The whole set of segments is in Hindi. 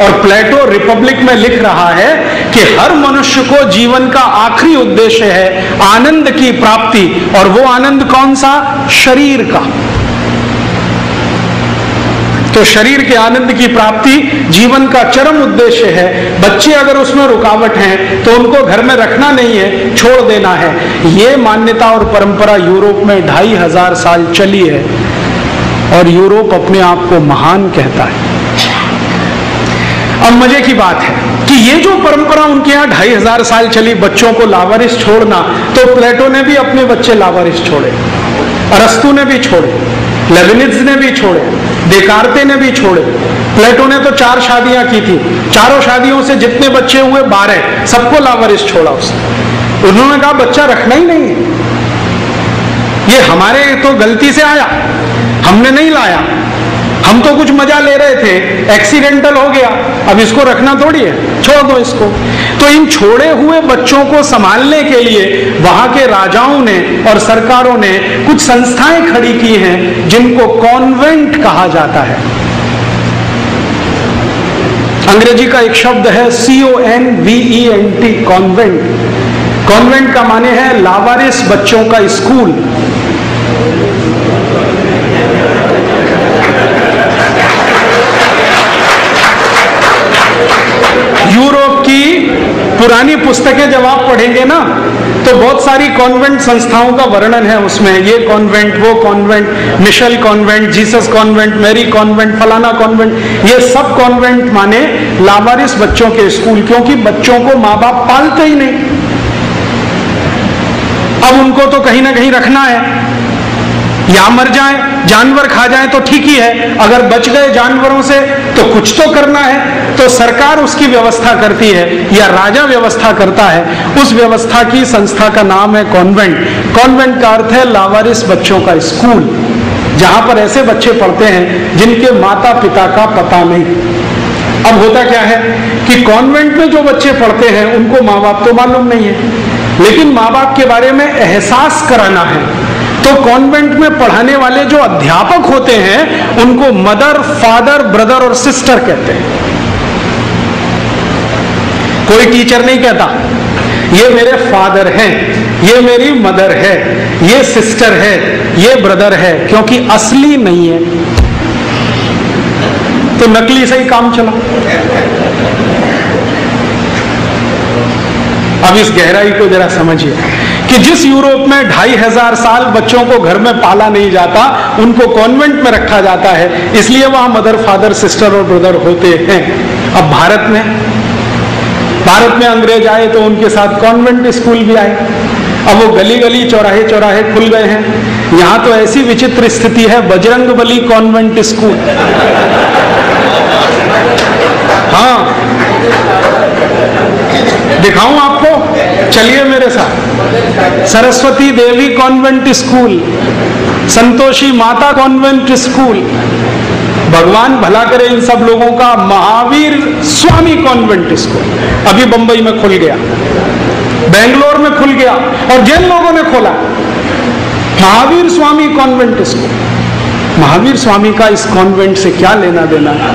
और प्लेटो रिपब्लिक में लिख रहा है कि हर मनुष्य को जीवन का आखिरी उद्देश्य है आनंद की प्राप्ति, और वो आनंद कौन सा? शरीर का। तो शरीर के आनंद की प्राप्ति जीवन का चरम उद्देश्य है। बच्चे अगर उसमें रुकावट हैं तो उनको घर में रखना नहीं है, छोड़ देना है। ये मान्यता और परंपरा यूरोप में 2500 साल चली है, और यूरोप अपने आप को महान कहता है। अब मजे की बात है कि ये जो परंपरा उनके यहाँ 2500 साल चली, बच्चों को लावारिस छोड़ना, तो प्लेटो ने भी अपने बच्चे लावारिस छोड़े, अरस्तु ने भी छोड़े, लेविनिज ने भी छोड़े, देकार्ते ने भी छोड़े। प्लेटो ने तो 4 शादियां की थी, चारों शादियों से जितने बच्चे हुए 12, सबको लावारिस छोड़ा उसने। उन्होंने कहा बच्चा रखना ही नहीं है, ये हमारे तो गलती से आया, हमने नहीं लाया, हम तो कुछ मजा ले रहे थे, एक्सीडेंटल हो गया, अब इसको रखना थोड़ी है, छोड़ दो इसको। तो इन छोड़े हुए बच्चों को संभालने के लिए वहां के राजाओं ने और सरकारों ने कुछ संस्थाएं खड़ी की हैं जिनको कॉन्वेंट कहा जाता है। अंग्रेजी का एक शब्द है CONVENT, कॉन्वेंट। कॉन्वेंट का माने है लावारिस बच्चों का स्कूल। यूरोप की पुरानी पुस्तकें जब आप पढ़ेंगे ना, तो बहुत सारी कॉन्वेंट संस्थाओं का वर्णन है उसमें। ये कॉन्वेंट, वो convent, Michelle convent, Jesus convent, Mary convent, फलाना कॉन्वेंट, ये सब कॉन्वेंट माने लावारिस बच्चों के स्कूल, क्योंकि बच्चों को माँ बाप पालते ही नहीं। अब उनको तो कहीं ना कहीं रखना है, या मर जाए, जानवर खा जाए तो ठीक ही है, अगर बच गए जानवरों से तो कुछ तो करना है। तो सरकार उसकी व्यवस्था करती है या राजा व्यवस्था करता है। उस व्यवस्था की संस्था का नाम है कॉन्वेंट। कॉन्वेंट का अर्थ है लावारिस बच्चों का स्कूल, जहां पर ऐसे बच्चे पढ़ते हैं जिनके माता पिता का पता नहीं। अब होता क्या है कि कॉन्वेंट में जो बच्चे पढ़ते हैं उनको माँ बाप तो मालूम नहीं है, लेकिन माँ बाप के बारे में एहसास कराना है। तो कॉन्वेंट में पढ़ाने वाले जो अध्यापक होते हैं उनको मदर, फादर, ब्रदर और सिस्टर कहते हैं। कोई टीचर नहीं कहता ये मेरे फादर हैं, ये मेरी मदर है, ये सिस्टर है, ये ब्रदर है, क्योंकि असली नहीं है, तो नकली से ही काम चला। अब इस गहराई को जरा समझिए कि जिस यूरोप में 2500 साल बच्चों को घर में पाला नहीं जाता, उनको कॉन्वेंट में रखा जाता है, इसलिए वहां मदर, फादर, सिस्टर और ब्रदर होते हैं। अब भारत में अंग्रेज आए तो उनके साथ कॉन्वेंट स्कूल भी आए। अब वो गली गली, चौराहे चौराहे खुल गए हैं। यहां तो ऐसी विचित्र स्थिति है, बजरंगबली कॉन्वेंट स्कूल। हाँ, दिखाऊं आपको, चलिए मेरे साथ। Saraswati Devi convent school, Santoshi Mata convent school, भगवान भला करे इन सब लोगों का, महावीर स्वामी कॉन्वेंट स्कूल अभी बंबई में खुल गया, बेंगलोर में खुल गया, और जिन लोगों ने खोला महावीर स्वामी कॉन्वेंट स्कूल। महावीर स्वामी का इस कॉन्वेंट से क्या लेना देना है?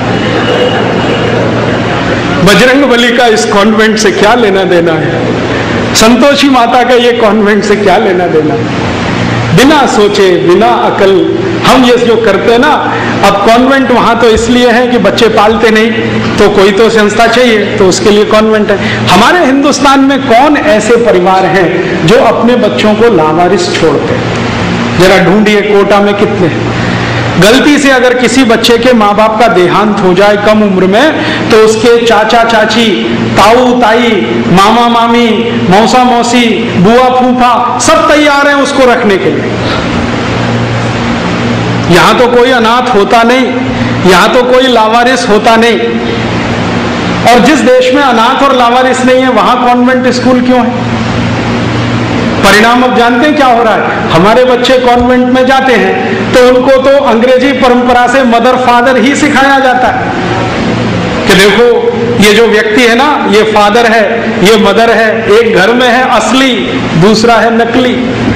बजरंगबली का इस कॉन्वेंट से क्या लेना देना है? संतोषी माता का ये कॉन्वेंट से क्या लेना देना है? बिना सोचे, बिना अकल हम ये जो करते हैं ना। अब कॉन्वेंट वहां तो इसलिए है कि बच्चे पालते नहीं, तो कोई तो संस्था चाहिए, तो उसके लिए कॉन्वेंट है। हमारे हिंदुस्तान में कौन ऐसे परिवार हैं जो अपने बच्चों को लावारिस छोड़ते हैं? जरा ढूंढिए, कोटा में कितने हैं? गलती से अगर किसी बच्चे के माँ बाप का देहांत हो जाए कम उम्र में, तो उसके चाचा चाची, ताऊ ताई, मामा मामी, मौसा मौसी, बुआ फूफा सब तैयार हैं उसको रखने के लिए। यहां तो कोई अनाथ होता नहीं, यहां तो कोई लावारिस होता नहीं। और जिस देश में अनाथ और लावारिस नहीं है, वहां कॉन्वेंट स्कूल क्यों है? परिणाम अब जानते हैं क्या हो रहा है? हमारे बच्चे कॉन्वेंट में जाते हैं तो उनको तो अंग्रेजी परंपरा से मदर फादर ही सिखाया जाता है कि देखो ये जो व्यक्ति है ना, ये फादर है, ये मदर है, एक घर में है असली, दूसरा है नकली।